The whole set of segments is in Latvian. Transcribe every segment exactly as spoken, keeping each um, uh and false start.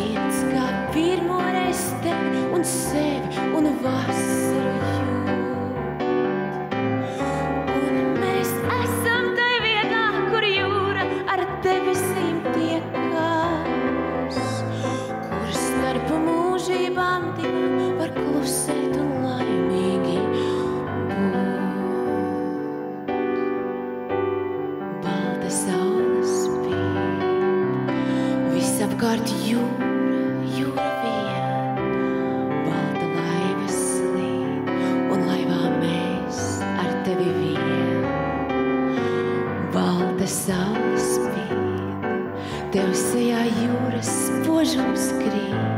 sirds, kā pirmoreiz tevi un sevi un vasaru jūt. Un mēs esam tai vietā, kur jūra ar debesīm tiekas, kur starp mūžībām divām var klusēt un laimīgi būt. Balta saule spīd, visapkārt jūra, jūra vien, balta laiva slīd, un laivā mēs ar tevi vien. Balta saule spīd, tev sejā jūras spožums krīt,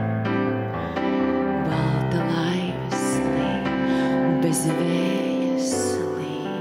balta laiva slīd, bez vēja slīd.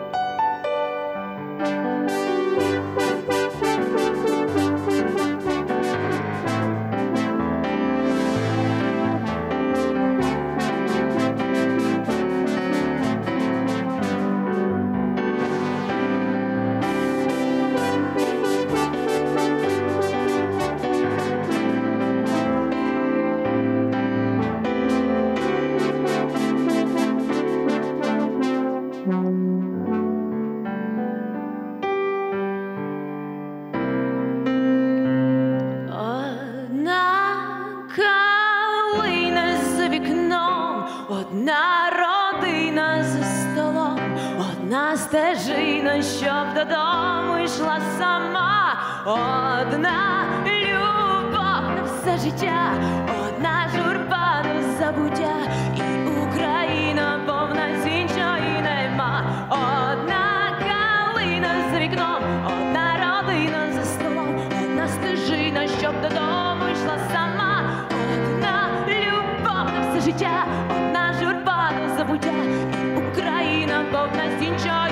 Одна родина за столом, одна стежина, щоб додому йшла сама, одна любов на все життя, одна журба до забуття, і Україна повна з іншої нема. Одна калина за вікном, одна родина за столом, одна стежина, щоб додому йшла сама, одна любов на все життя, одна журба до забуття, і Україна повна з іншої.